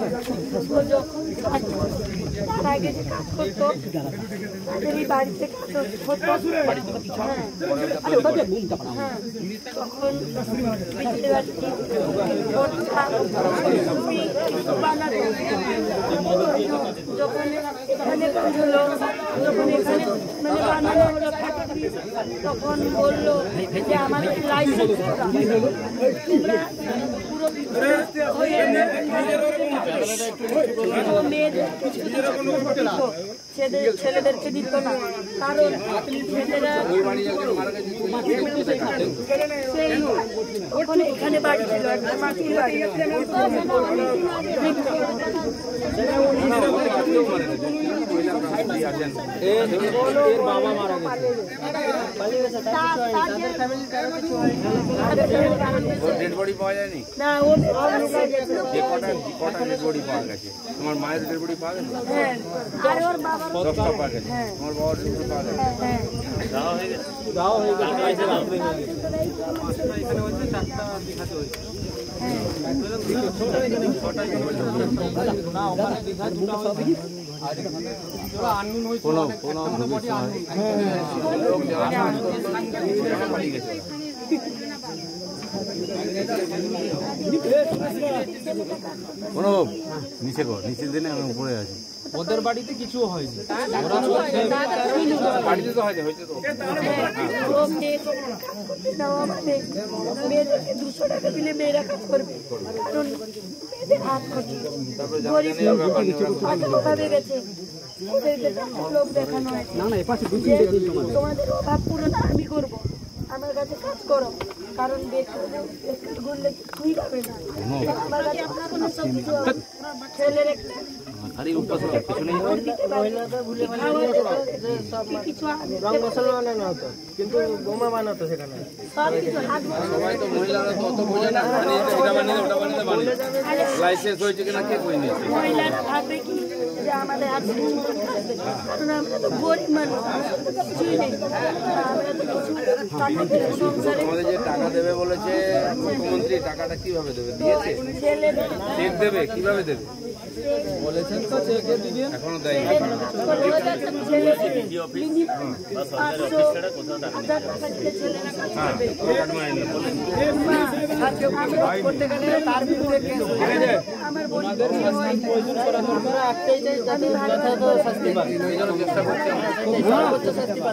যখন তার আগে যে কাজ করতো তাদের এই বাড়িতে কাজ হতো, তখন যখন এখানে কাজ হলো, যখন এখানে মানে বানানো হলো ফ্যাক্টরি, তখন বললো যে আমাদের লাইসেন্স মেয়েদের ছেলেদেরকে দিত না, কারণ ছেলেরা ওখানে এখানে বাড়ি ছিল একটা মাটির বাড়ি। বাবা মারা গেছে, ডেড বডি পাওয়া যায়নি না, ও কটা ডেড বডি পাওয়া গেছে? তোমার মায়ের ডেড বডি পাওয়া গেছে? হ্যাঁ, আর ওর বাবার 10টা পাওয়া গেছে। তোমার বাবার ডেড বডি পাওয়া গেছে? হ্যাঁ, দাও হয়ে গেছে, এখানে হচ্ছে 4টা দিঘাতে হয়েছে। নিচে কর, নিচের দিনে আমি উপরে আছি। ওদের বাড়িতে কিছু হয়নি, বাড়িতে তো হয়েছে তো। মেয়েদেরকে 200 টাকা দিলে মেয়েরা কাজ করবে, কারণ মেয়েদের হাত খরচ ভাবে গেছে, ওদেরকে লোক দেখানো হয় তোমাদের অভাব পূরণ আমি করবো, আমার কাছে কাজ করো, কারণ বেকার ঘুরলে কিছুই পাবে না। আমার কাছে ছেলের একটা কিন্তু বোমা বানাতো সেখানে, লাইসেন্স হয়েছে কিনা কে কই নিয়েছে? মহিলারা ভাববে কি যে আমাদের হাত কারণ আমরা তো গরিব মানুষ, কিছুই নেই, আমাদের যে টাকা দেবে বলেছে মুখ্যমন্ত্রী, টাকাটা কিভাবে দেবে? দিয়েছে? চেক দেবে? কিভাবে দেবে বলেছেন তো? চেকে দিবেন, এখনো দেয়নি। শাস্তি পাবে।